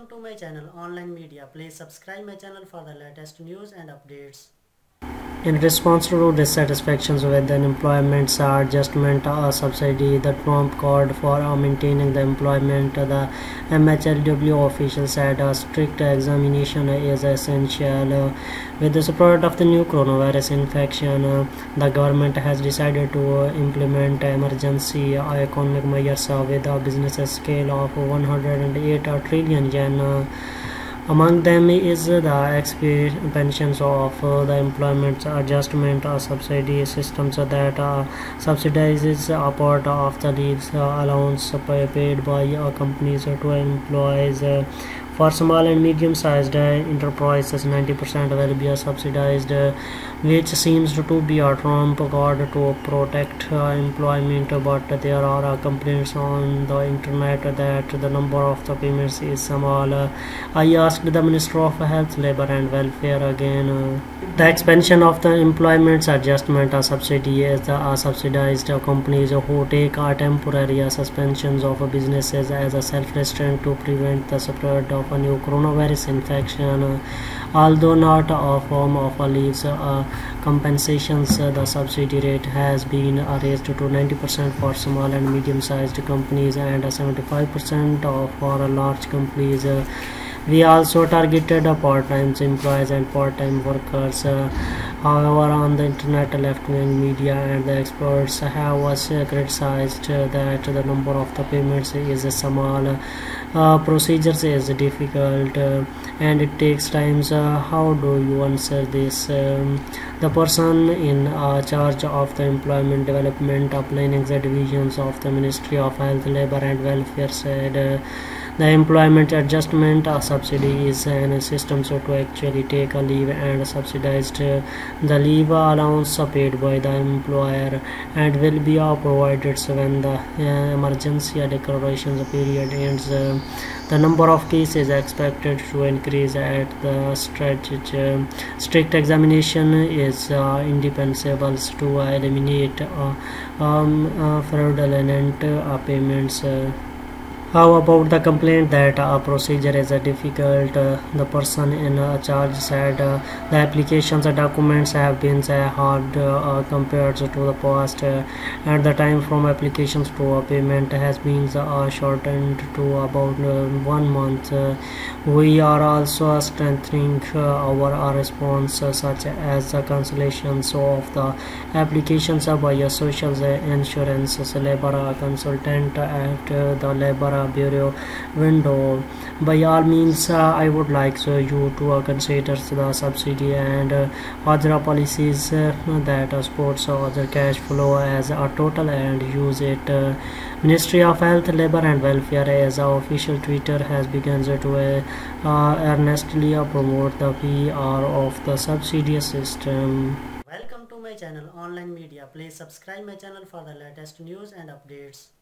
Welcome to my channel Online Media. Please subscribe my channel for the latest news and updates. In response to dissatisfactions with the employment adjustment subsidy, the Trump called for maintaining the employment. The MHLW official said a strict examination is essential. With the support of the new coronavirus infection, the government has decided to implement emergency economic measures with a business scale of 108 trillion yen. Among them is the expansion of the employment adjustment subsidy systems that subsidizes a part of the leaves allowance paid by companies to employees. For small and medium-sized enterprises, 90% will be subsidized, which seems to be a Trump card to protect employment. But there are complaints on the internet that the number of the payments is small. I asked the Minister of Health, Labor and Welfare again. The expansion of the employment adjustment subsidy is the subsidized companies who take temporary suspensions of businesses as a self-restraint to prevent the spread of a new coronavirus infection. Although not a form of leaves compensations, the subsidy rate has been raised to 90% for small and medium-sized companies and 75% for large companies. We also targeted part-time employees and part-time workers. However, on the internet, left-wing media and the experts have criticized that the number of the payments is small, procedures is difficult, and it takes time. How do you answer this? The person in charge of the employment development planning divisions of the Ministry of Health, Labor and Welfare said the employment adjustment subsidy is a system to actually take a leave and subsidized the leave allowance paid by the employer and will be provided when the emergency declaration period ends. The number of cases is expected to increase at the stretch. Strict examination is indispensable to eliminate fraudulent payments. How about the complaint that a procedure is difficult? The person in charge said the applications and documents have been hard compared to the past, and the time from applications to payment has been shortened to about 1 month. We are also strengthening our response, such as the cancellations of the applications by a social insurance labor consultant at the Labor Bureau window. By all means, I would like you to consider the subsidy and other policies that supports other cash flow as a total and use it. Ministry of Health, Labor and Welfare as our official Twitter has begun to earnestly promote the PR of the subsidy system. Welcome to my channel Online Media. Please subscribe my channel for the latest news and updates.